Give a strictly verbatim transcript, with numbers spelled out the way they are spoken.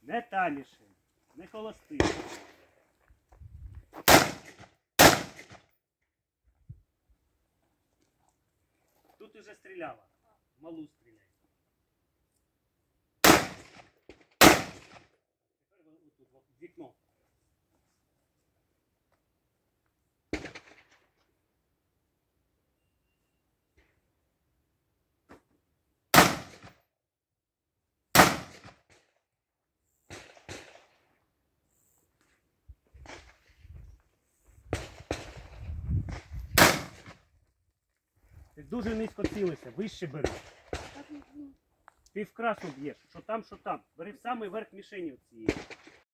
Не таміше, не холостий. Тут уже стріляла. Малу стріляй. Тепер отут, в вікно. Ти дуже низько цілися, вище бери. Ти в красну б'єш, що там, що там. Бери в самий верх мішені оцієї.